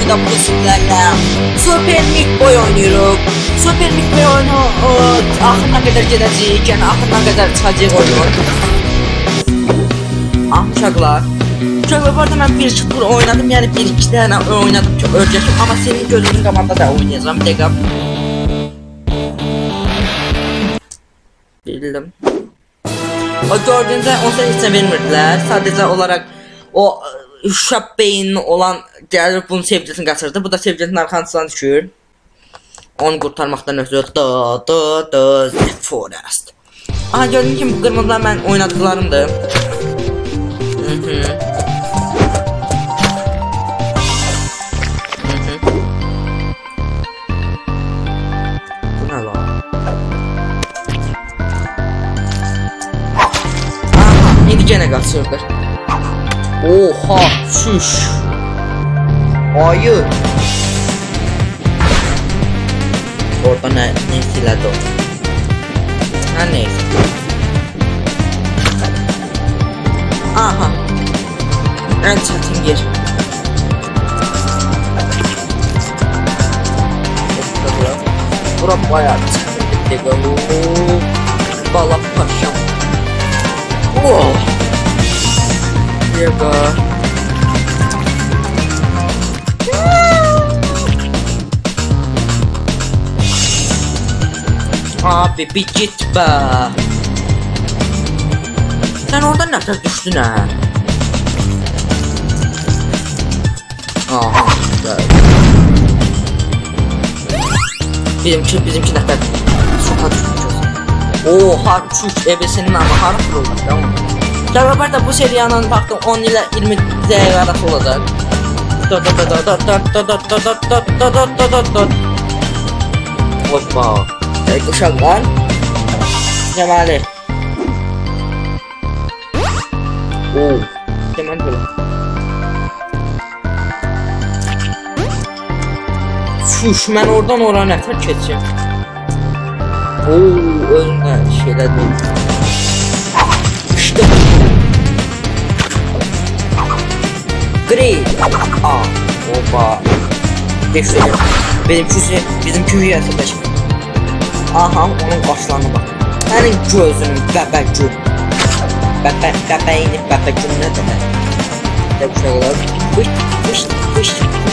videoda bu sizlərlə Super Meat Boy oynuyoruz. Super Meat Boy oyunu axırına qədər gedəcəyik, yəni axırına qədər çıxacaq oyunu. Uşaqlar, bu arada mən bir tur oynadım, yəni bir-iki dənə oynadım ki, öyrəşim, amma senin gözünün qabağında da oynayacağım, bir dəqiqə. Bildim. O gördüğünüzde 18 için vermirdilər, sadəcə olaraq o uşaq beyinli olan gəlir bunun sevgilisini qaçırdı, bu da sevgilisinin arxasından düşür. Onu qurtarmaqdan ötürü The Forest. Aha, gördüğünüz kimi bu qırmızılar mən oynadıqlarımdır. Bu nə lan? Aha, indi gene qaçırdı. Oha, şuş. Ayı. Orada ne silədi o? Her neyse. Aha. En çətin yer. Bura bayağı çətin. Balaq paşam. Oh. Yega. Abi bir git be. Sen oradan nereden düştün ha? Aha. Bizimki nereden sokağa düşmüşüz. Oha çüş ebesinin ama harap oldu. Tamam. Tabi da bu seriyanın baktım 10 ile 20 değer arası olacak. Hoppa. Uşaqlar Cəmali. Oo, Cəmal belə. Şuş, mən oradan oraya nətər keçəcəm? Oo, özümdə şeylər deyil. İşte Great. Aa, oba. Bizimki hüyəsi. Aha, onun başlarına bak. Senin gözünün bəbəcün. Bəbəyini bəbəcün nə demək? De bu şeyler. Fış.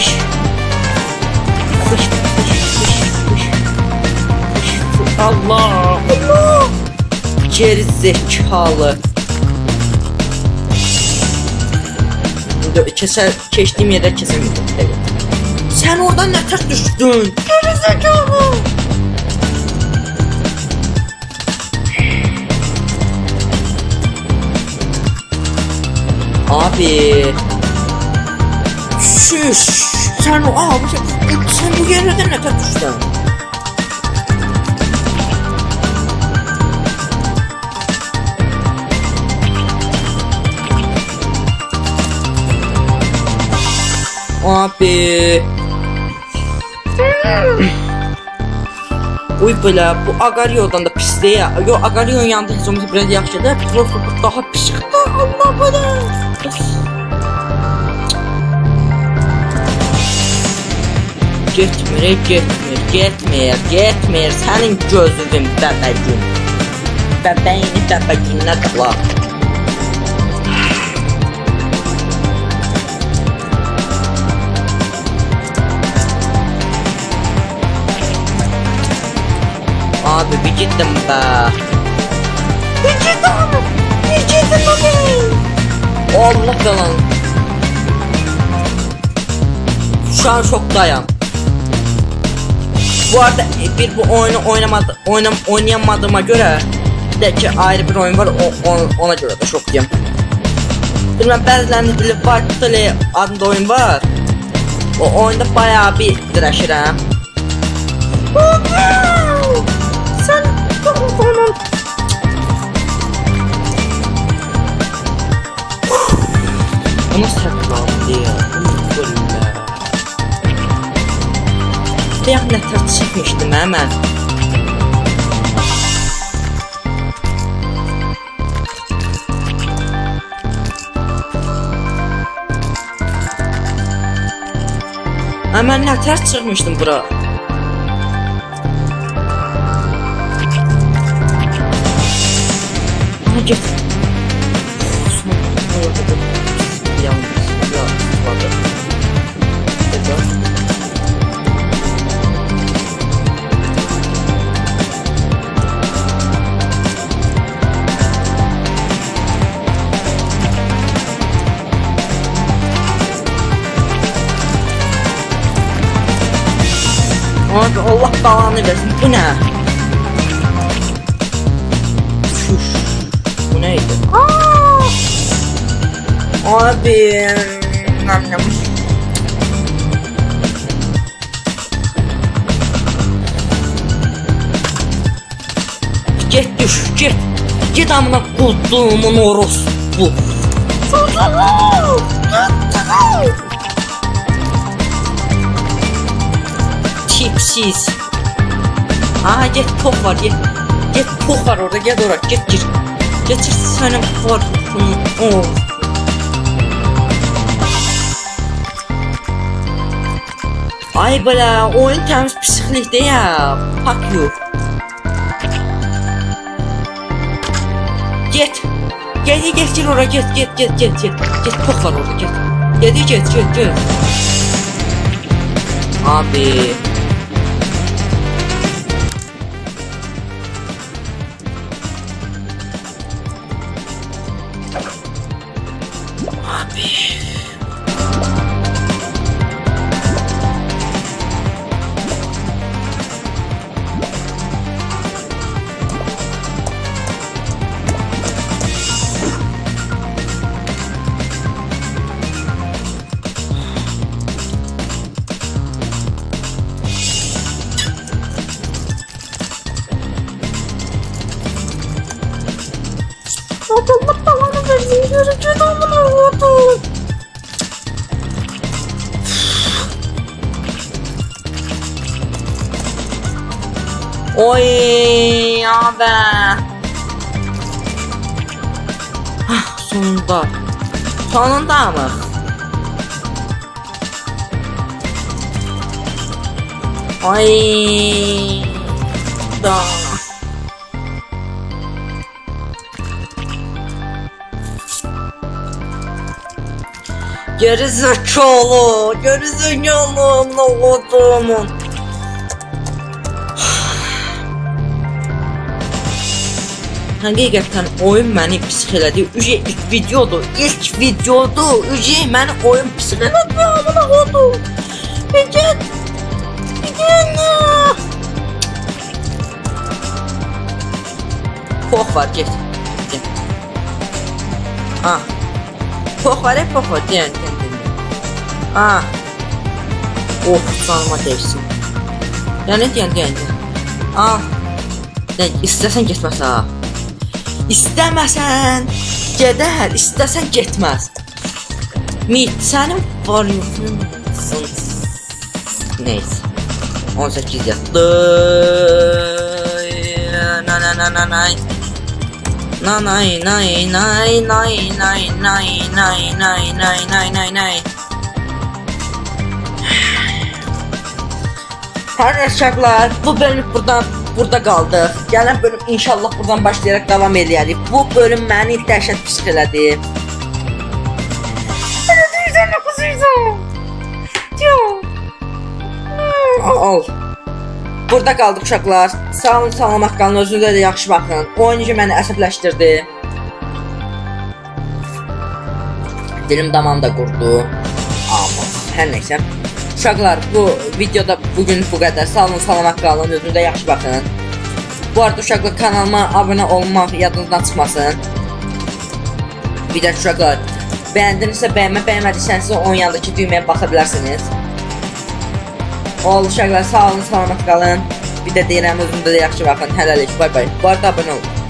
Allah. Geri zekalı. Keçtiğim yerdə kesemeydim. Sen oradan ne ters düştün? Geri zekalı. Abi. Şuş. Sen bu yerden ne ters düştün? Abi. Uy belə, bu Agario'dan da pisdir ya. Yo, Agario'nun yanında heç olmasa biraz yaxşıdır. Prosto daha pis. Allah belə. Getmir. Sənin gözünün bəbəcün. Bəbəyini bəbəcünlə qala. Abi bir gittim be. Bir gittim abi. Allah belanı. Şu an şoktayım. Bu arada bu oyunu oynayamadığıma göre de ki ayrı bir oyun var, ona göre de şoktayım. Bilmem, bəzilərinin dili White adında oyun var. O oyunda bayağı bir dirəşirəm. Sen onun onu saklandı ya. Deyək nətər çəkmişdim hemen. Mən nə tər çıxmışdım bura. Aha get. Abi Allah belanı versin. Bu ne? Şuş. Bu neydi? Abi. Nam. Get düş. Get. Get amına koduğumun orospu. Tipsiz. Aha get top var get. Get top var orada gel oraya get gir. Geçir senin var. Oh. Ay bala oyun temiz psiklikte ya. Pak yok. Get. Get gir oraya get. Get top var orada get. Get. Abi. Allah belanı versin. Görücü amına vurdum. Oy abi. Sonunda. Sonunda mı? Ay. Da. Gerizekalı oğlumun. Həqiqətən oyun məni psix elədi. İlk videodur. Məni oyun psix elədi. Amına qoydum. Get. Pox var get. Ah. Pox var deyən. Ah. Of canıma deyirsin. Yəni deyən. Ah. Ne istəsən getməz ha. İstəməsən gedər, istəsən getməz. Mit sənin var yoxsun. Neyse. 18 yaşlı. Arkadaşlar bu bölüm burada kaldı. Gələn bölüm inşallah buradan başlayarak devam edərik. Bu bölüm məni ilk dəhşət psix elədi. Al. Burada qaldık uşaqlar. Sağ olun, salamat qalın, özünüzə də yaxşı baxın. Oyuncu məni əsəbləşdirdi. Dilim damam da qurdu. Amma hər neysə. Uşaqlar bu videoda bugün bu qədər. Sağ olun, salamat qalın, özünüzə yaxşı baxın. Bu arada uşaqlar kanalıma abunə olmaq yadınızdan çıxmasın. Bir də uşaqlar bəyəndinizsə bəyənmədiysə onun yanındakı düyməyə baxa bilərsiniz. Ol uşaqlar sağ olun, salamat qalın. Bir də deyirəm özünüzə də yaxşı baxın. Hələlik, bay bay. Bu arada abunə olun.